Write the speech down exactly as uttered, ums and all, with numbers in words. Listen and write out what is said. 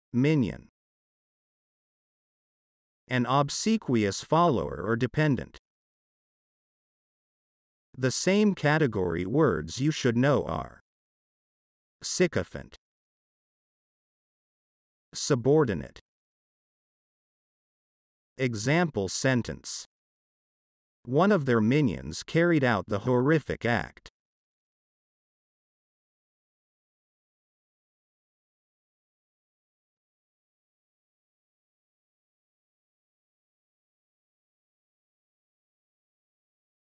Minion. An obsequious follower or dependent. The same category words you should know are sycophant, subordinate. Example sentence. One of their minions carried out the horrific act.